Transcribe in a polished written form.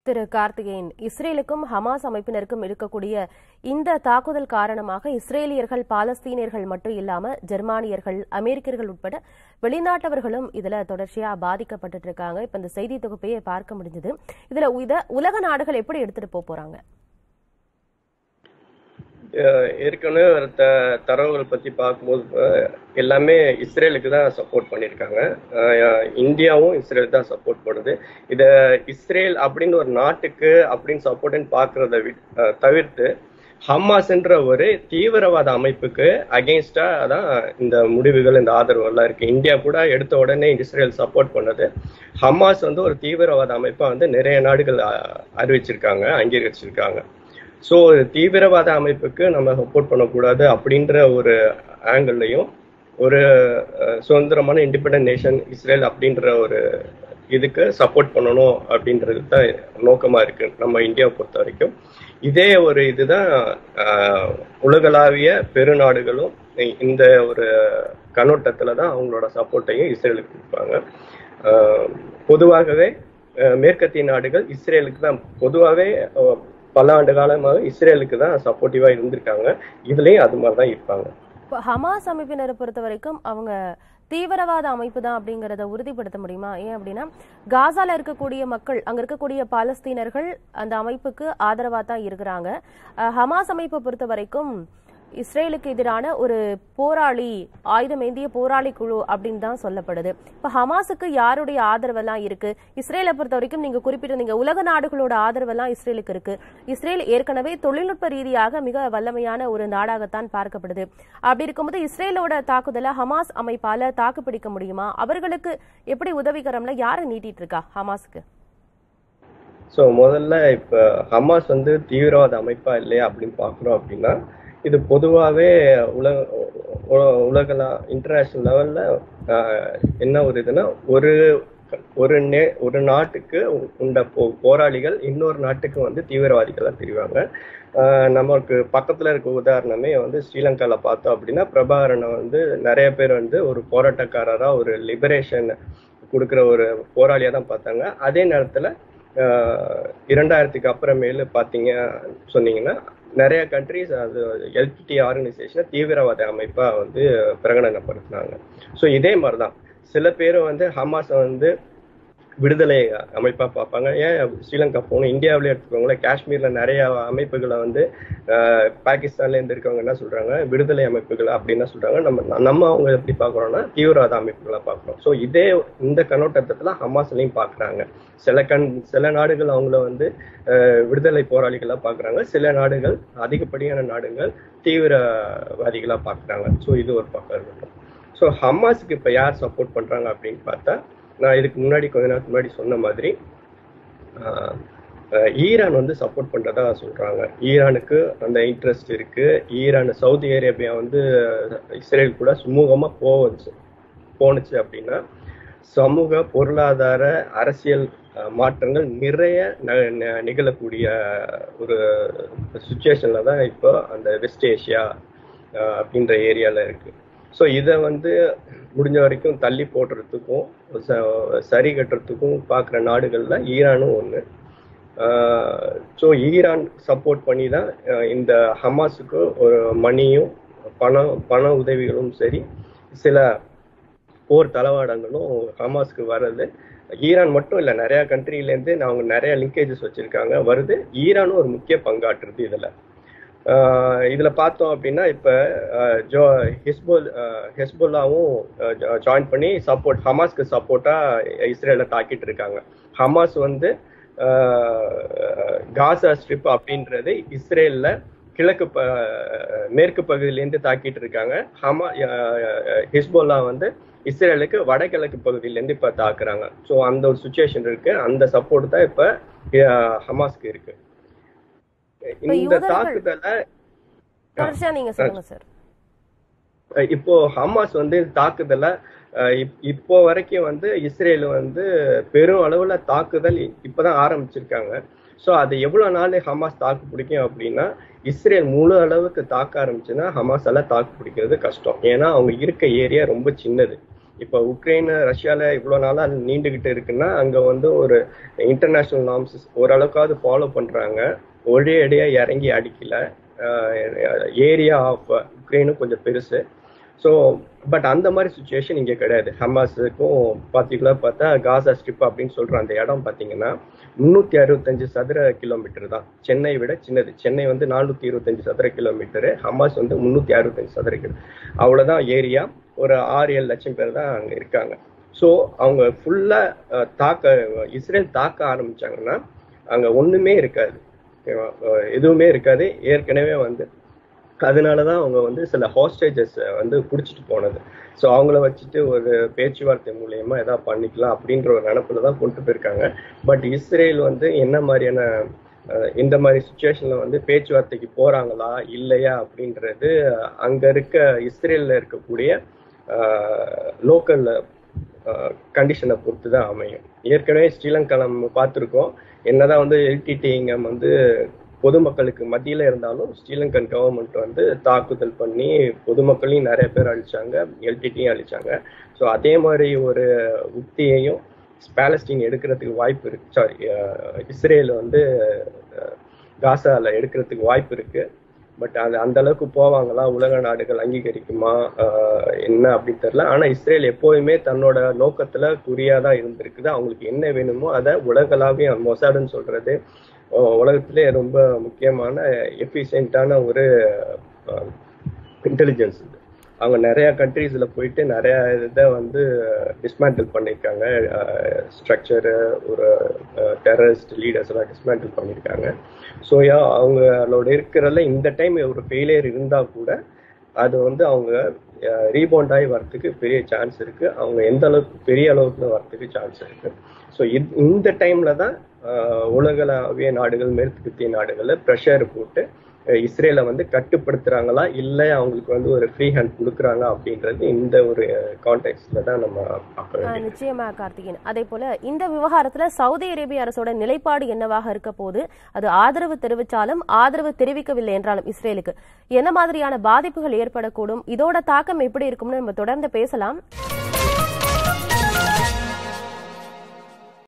திரு கார்த்திகேயன், இஸ்ரேலுக்கும் ஹமாஸ் அமைப்பினருக்கும் இருக்கக்கூடிய இந்த தாக்குதல் காரணமாக இஸ்ரேலியர்கள், பாலஸ்தீனியர்கள் மட்டும் இல்லாம ஜெர்மானியர்கள், அமெரிக்கர்கள் உட்பட வெளிநாட்டவர்களும் இதுல தொடர்ச்சியா பாதிக்கப்பட்டு இருக்காங்க. இப்ப இந்த செய்தி தொகுப்பையே பார்க்க முடிஞ்சது. இதுல உலக நாடுகள் எப்படி எடுத்துட்டு போறாங்க? ஏற்கனவே தரவுகள் பத்தி பார்க்கும்போது எல்லாமே இஸ்ரேலுக்கு தான் சப்போர்ட் பண்ணியிருக்காங்க. இந்தியாவும் இஸ்ரேலுக்கு தான் சப்போர்ட் பண்ணுது. இத இஸ்ரேல் அப்படின்னு ஒரு நாட்டுக்கு அப்படின்னு சப்போர்ட்னு பார்க்கறத தவிர்த்து ஹமாஸ்ன்ற ஒரு தீவிரவாத அமைப்புக்கு அகெயின்ஸ்டா தான் இந்த முடிவுகள், இந்த ஆதரவு எல்லாம் இருக்கு. இந்தியா கூட எடுத்த உடனே இஸ்ரேல் சப்போர்ட் பண்ணது. ஹமாஸ் ஒரு தீவிரவாத அமைப்பா நிறைய நாடுகள் அறிவிச்சிருக்காங்க, அங்கீகரிச்சிருக்காங்க. ஸோ தீவிரவாத அமைப்புக்கு நம்ம சப்போர்ட் பண்ணக்கூடாது அப்படின்ற ஒரு ஆங்கிள்லையும், ஒரு சுதந்திரமான இண்டிபெண்டன்ட் நேஷன் இஸ்ரேல் அப்படின்ற ஒரு இதுக்கு சப்போர்ட் பண்ணணும் அப்படின்றது தான் நோக்கமா இருக்கு நம்ம இந்தியாவை பொறுத்த வரைக்கும். இதே ஒரு இதுதான் உலகளாவிய பெருநாடுகளும் இந்த ஒரு கண்ணோட்டத்துல தான் அவங்களோட சப்போர்ட்டையும் இஸ்ரேலுக்கு கொடுப்பாங்க. பொதுவாகவே மேற்கத்திய நாடுகள் இஸ்ரேலுக்கு தான் பொதுவாகவே பல ஆண்டு காலமாக இஸ்ரேலுக்கு தான் சப்போர்ட்டிவா இருந்திருக்காங்க. இதுலயும் அது மாதிரிதான் இருப்பாங்க. ஹமாஸ் அமைப்பினரை பொறுத்த வரைக்கும் அவங்க தீவிரவாத அமைப்பு தான் அப்படிங்கறத உறுதிப்படுத்த முடியுமா? ஏன் அப்படின்னா காசால இருக்கக்கூடிய மக்கள், அங்க இருக்கக்கூடிய பாலஸ்தீனர்கள் அந்த அமைப்புக்கு ஆதரவா தான் இருக்கிறாங்க. ஹமாஸ் அமைப்பை பொறுத்த வரைக்கும் இஸ்ரேலுக்கு எதிரான ஒரு போராளி, ஆயுதம் ஏந்திய போராளி குழு அப்படின்னு தான் சொல்லப்படுது. இப்ப ஹமாஸுக்கு யாருடைய ஆதரவெல்லாம் இருக்கு? இஸ்ரேலை பொறுத்த வரைக்கும் நீங்க குறிப்பிட்டிருந்தீங்க உலக நாடுகளோட ஆதரவெல்லாம் இஸ்ரேலுக்கு இருக்கு. இஸ்ரேல் ஏற்கனவே தொழில்நுட்ப ரீதியாக மிக வல்லமையான ஒரு நாடாகத்தான் பார்க்கப்படுது. அப்படி இருக்கும்போது இஸ்ரேலோட தாக்குதலை ஹமாஸ் அமைப்பால தாக்குப்பிடிக்க முடியுமா? அவர்களுக்கு எப்படி உதவிகரம்ல யாரை நீட்டிட்டு இருக்கா ஹமாஸுக்கு? சோ முதல்ல இப்ப ஹமாஸ் தீவிரவாத அமைப்பா இல்லையா அப்படின்னு பாக்குறோம் அப்படின்னா, இது பொதுவாகவே உலக இன்டர்நேஷனல் லெவல்ல என்ன ஒரு இதுன்னா, ஒரு நாட்டுக்கு உண்ட போராளிகள் இன்னொரு நாட்டுக்கு தீவிரவாதிகளா தெரிவாங்க. நமக்கு பக்கத்துல இருக்க உதாரணமே ஸ்ரீலங்கால பார்த்தோம் அப்படின்னா, பிரபாகரனை நிறைய பேர் ஒரு போராட்டக்காரரா, ஒரு லிபரேஷன் கொடுக்குற ஒரு போராளியா தான் பார்த்தாங்க. அதே நேரத்துல 2000க்கு அப்புறமேலு பாத்தீங்க சொன்னீங்கன்னா நிறைய கண்ட்ரிஸ் அது எல்பிடி ஆர்கனைசேஷனை தீவிரவாத அமைப்பா பிரகடனப்படுத்தினாங்க. ஸோ இதே மாதிரிதான் சில பேர் ஹமாஸை விடுதலை அமைப்பா பார்ப்பாங்க. ஏன் ஸ்ரீலங்கா போகணும்? இந்தியாவிலே எடுத்துக்கோங்களேன், காஷ்மீர்ல நிறைய அமைப்புகளை பாகிஸ்தான்ல இருந்து இருக்கவங்க என்ன சொல்றாங்க, விடுதலை அமைப்புகள் அப்படின்னு சொல்றாங்க. நம்ம அவங்க எப்படி பார்க்கறோம்னா தீவிரவாத அமைப்புகளை பார்க்கிறோம். ஸோ இந்த கண்ணோட்டத்துல ஹமாஸ்லையும் பார்க்கறாங்க. சில நாடுகள் அவங்கள விடுதலை போராளிகளா பார்க்கறாங்க. சில நாடுகள், அதிகப்படியான நாடுகள் தீவிரவாதிகளா பார்க்கறாங்க. ஸோ இது ஒரு பக்கம் இருக்கட்டும். ஸோ ஹமாஸுக்கு இப்ப யார் சப்போர்ட் பண்றாங்க அப்படின்னு பார்த்தா, நான் இதுக்கு முன்னாடி கொஞ்ச நேரத்துக்கு முன்னாடி சொன்ன மாதிரி ஈரான் சப்போர்ட் பண்றதா சொல்றாங்க. ஈரானுக்கு அந்த இன்ட்ரெஸ்ட் இருக்கு. ஈரான், சவுதி அரேபியா இஸ்ரேல் கூட சுமூகமா போனுச்சு அப்படின்னா சமூக, பொருளாதார, அரசியல் மாற்றங்கள் நிறைய நிகழக்கூடிய ஒரு சுச்சுவேஷன்ல தான் இப்போ அந்த வெஸ்ட் ஏஷியா அப்படின்ற ஏரியால இருக்கு. ஸோ இதை முடிஞ்ச வரைக்கும் தள்ளி போடுறதுக்கும் சரி கட்டுறதுக்கும் பார்க்குற நாடுகள்ல ஈரானும் ஒன்று. ஸோ ஈரான் சப்போர்ட் பண்ணி தான் இந்த ஹமாஸுக்கு ஒரு மணியும் பண உதவிகளும் சரி, சில போர் தளவாடங்களும் ஹமாஸுக்கு வர்றது. ஈரான் மட்டும் இல்லை, நிறைய கண்ட்ரிலேருந்து அவங்க நிறைய லிங்கேஜஸ் வச்சிருக்காங்க, வருது. ஈரானும் ஒரு முக்கிய பங்காற்றுறது இதுல பார்த்தோம் அப்படின்னா, இப்ப ஹெஸ்போல்லாவும் ஜாயின் பண்ணி ஹமாஸ்க்கு சப்போர்ட்டா இஸ்ரேலை தாக்கிட்டு இருக்காங்க. ஹமாஸ் காசா ஸ்ட்ரிப் அப்படின்றது இஸ்ரேல்ல மேற்கு பகுதியிலேருந்து தாக்கிட்டு இருக்காங்க. ஹிஸ்போல்லா இஸ்ரேலுக்கு வடகிழக்கு பகுதியிலேருந்து இப்ப தாக்குறாங்க. ஸோ அந்த ஒரு சுச்சுவேஷன் இருக்கு. அந்த சப்போர்ட் தான் இப்ப ஹமாஸ்க்கு இருக்கு. இந்த தாக்குதலை இப்போ ஹமாஸ் தாக்குதலை இப்போ வரைக்கும் இஸ்ரேல் பெரும் அளவுல தாக்குதல் இப்பதான் ஆரம்பிச்சிருக்காங்க. ஸோ அது எவ்வளவு நாள் ஹமாஸ் தாக்கு பிடிக்கும் அப்படின்னா, இஸ்ரேல் முழு அளவுக்கு தாக்க ஆரம்பிச்சுன்னா ஹமாஸால தாக்கு பிடிக்கிறது கஷ்டம். ஏன்னா அவங்க இருக்க ஏரியா ரொம்ப சின்னது. இப்போ உக்ரைன் ரஷ்யால இவ்வளவு நாளா நீண்டுகிட்டு இருக்குன்னா அங்க வந்து ஒரு இன்டர்நேஷனல் நார்ம்ஸ் ஓரளவுக்காவது ஃபாலோ பண்றாங்க. ஒரே அடியா இறங்கி அடிக்கல. ஏரியா ஆஃப் உக்ரைனும் கொஞ்சம் பெருசு. ஸோ பட் அந்த மாதிரி சுச்சுவேஷன் இங்கே கிடையாது. ஹமாஸுக்கும் பார்த்திகுலர் பார்த்தா காசா ஸ்ட்ரிப் அப்படின்னு சொல்ற அந்த இடம் பார்த்தீங்கன்னா 365 சதுர கிலோமீட்டர் தான். சென்னை விட சின்னது. சென்னை வந்து 425 சதுர கிலோமீட்டரு, ஹமாஸ் வந்து 365 சதுர கிலோமீட்டர். அவ்வளோதான் ஏரியா. ஒரு 6-7 லட்சம் பேர் தான் அங்கே இருக்காங்க. ஸோ அவங்க ஃபுல்லா இஸ்ரேல் தாக்க ஆரம்பிச்சாங்கன்னா அங்கே ஒண்ணுமே இருக்காது, எதுவுமே இருக்காது. ஏற்கனவே வந்து அதனாலதான் அவங்க வந்து சில ஹாஸ்டேஜஸ் வந்து பிடிச்சிட்டு போனது. ஸோ அவங்கள வச்சுட்டு ஒரு பேச்சுவார்த்தை மூலியமா ஏதாவது பண்ணிக்கலாம் அப்படின்ற ஒரு நினைப்புல தான் கொண்டு போயிருக்காங்க. பட் இஸ்ரேல் வந்து என்ன மாதிரியான இந்த மாதிரி சுச்சுவேஷன்ல வந்து பேச்சுவார்த்தைக்கு போறாங்களா இல்லையா அப்படின்றது அங்க இருக்க இஸ்ரேல்ல இருக்கக்கூடிய லோக்கல் கண்டிஷனை பொறுத்து தான் அமையும். ஏற்கனவே ஸ்ரீலங்கா நம்ம பார்த்துருக்கோம். என்னதான் வந்து எல்டிடிங்க வந்து பொதுமக்களுக்கு மத்தியில இருந்தாலும் ஸ்ரீலங்கன் கவர்மெண்ட் வந்து தாக்குதல் பண்ணி பொதுமக்களையும் நிறைய பேர் அழிச்சாங்க, எல்டிடியும் அழிச்சாங்க. ஸோ அதே மாதிரி ஒரு உத்தியையும் பாலஸ்தீன் எடுக்கிறதுக்கு வாய்ப்பு இருக்கு. சாரி, இஸ்ரேல் வந்து காசால எடுக்கிறதுக்கு வாய்ப்பு இருக்கு. பட் அது அந்த அளவுக்கு போவாங்களா, உலக நாடுகள் அங்கீகரிக்குமா என்ன அப்படின்னு தெரியல. ஆனா இஸ்ரேல் எப்போதுமே தன்னோட நோக்கத்துல குறியாதான் இருந்திருக்குது. அவங்களுக்கு என்ன வேணுமோ அதை உலகளாவிய மொசாடுன்னு சொல்றது உலகத்திலே ரொம்ப முக்கியமான எஃபிஷியன்டான ஒரு இன்டெலிஜென்ஸ் இது. அவங்க நிறைய கண்ட்ரீஸ்ல போயிட்டு நிறைய இதை வந்து டிஸ்மேண்டில் பண்ணியிருக்காங்க. ஸ்ட்ரக்சரு, ஒரு டெரரிஸ்ட் லீடர்ஸ் எல்லாம் டிஸ்மேண்டில் பண்ணியிருக்காங்க. ஸோ அவங்களோட இருக்கிறதுல இந்த டைம் ஒரு ஃபெயிலியர் இருந்தா கூட அது வந்து அவங்க ரீபவுண்ட் ஆகி வரத்துக்கு பெரிய சான்ஸ் இருக்கு. அவங்க எந்த அளவுக்கு பெரிய அளவுக்கு வரத்துக்கு சான்ஸ் இருக்கு. ஸோ இந்த டைம்ல தான் உலகளாவிய நாடுகள், மேற்கத்திய நாடுகள்ல ப்ரெஷர் போட்டு இஸ்ரேலை வந்து கட்டுப்படுத்துறாங்களா இல்லை அவங்களுக்கு வந்து ஒரு ஃப்ரீ ஹேண்ட் கொடுக்குறாங்க அப்படின்றது இந்த ஒரு கான்டெக்ட்ல தான் நம்ம பார்க்க வேண்டியது. நிச்சயமா கார்த்திகேயன், அதே போல இந்த விவகாரத்துல சவுதி அரேபிய அரசோட நிலைப்பாடு என்னவாக இருக்க போது? அது ஆதரவு தெரிவித்தாலும் ஆதரவு தெரிவிக்கவில்லை என்றாலும் இஸ்ரேலுக்கு என்ன மாதிரியான பாதிப்புகள் ஏற்படக்கூடும், இதோட தாக்கம் எப்படி இருக்கும்னு நம்ம தொடர்ந்து பேசலாம்.